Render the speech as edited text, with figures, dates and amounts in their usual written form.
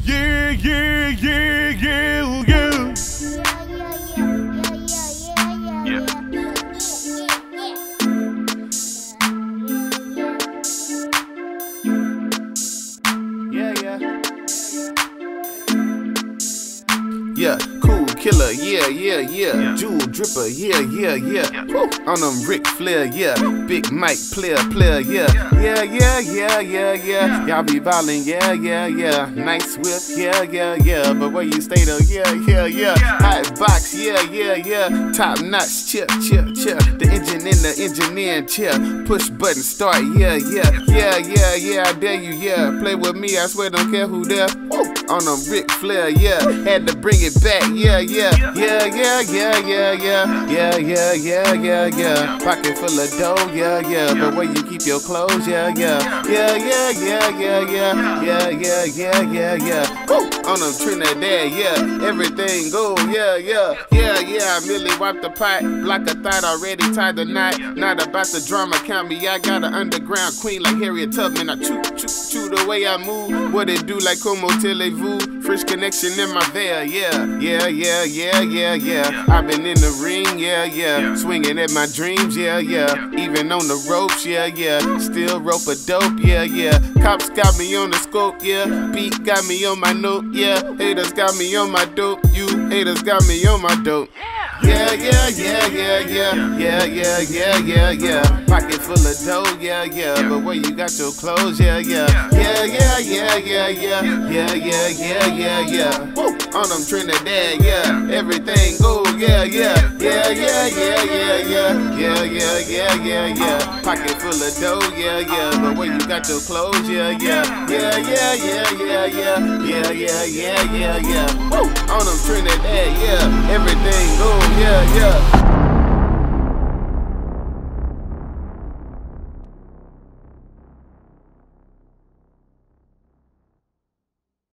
Yeah, yeah, yeah, yeah, yeah. Yeah, cool killer, yeah. Jewel dripper, yeah. Woo. On them Ric Flair, yeah. Big Mike player, yeah. Y'all be ballin', yeah. Nice whip, yeah. But where you stay though, yeah. Hot box, yeah. Top notch, chip. The engine in the engineer chair. Push button start, yeah. I dare you, yeah. Play with me, I swear, don't care who there. Woo. On them Ric Flair, yeah. Had to bring it back, yeah. Pocket full of dough, yeah. But where you keep your clothes, yeah. Woo! On them Trinidad, yeah. Everything go, yeah. I merely wiped the pot, block a thought, already tied the knot. Not about the drama, count me. I got an underground queen like Harriet Tubman. I chew the way I move. What it do like como televu? Fresh connection in my veil, yeah. I've been in the ring, yeah. Swinging at my dreams, yeah. Even on the ropes, yeah. Still rope a dope, yeah. Cops got me on the scope, yeah. Beat got me on my note, yeah. Haters got me on my dope, you haters got me on my dope. Yeah. Pocket full of dough, yeah. But where you got your clothes, yeah. Woo. On them Trinidad, yeah. Everything go, yeah. Pocket full of dough, yeah. But where you got your clothes, yeah. Woo. On them Trinidad, yeah. Everything go, yeah.